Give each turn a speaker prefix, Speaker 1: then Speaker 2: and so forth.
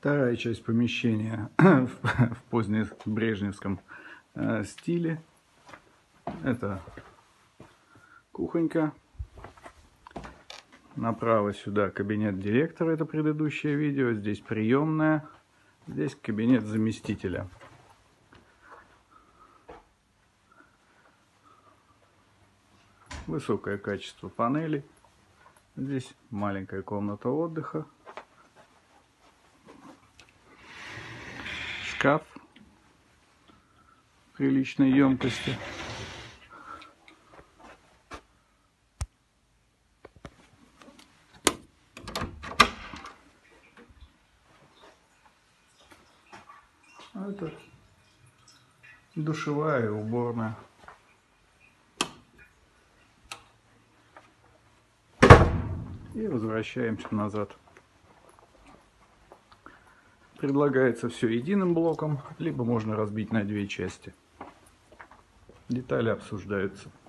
Speaker 1: Вторая часть помещения в позднебрежневском стиле. Это кухонька. Направо сюда кабинет директора, это предыдущее видео. Здесь приемная. Здесь кабинет заместителя. Высокое качество панелей. Здесь маленькая комната отдыха. Шкаф приличной емкости. Это душевая и уборная. И возвращаемся назад. Предлагается все единым блоком, либо можно разбить на две части. Детали обсуждаются.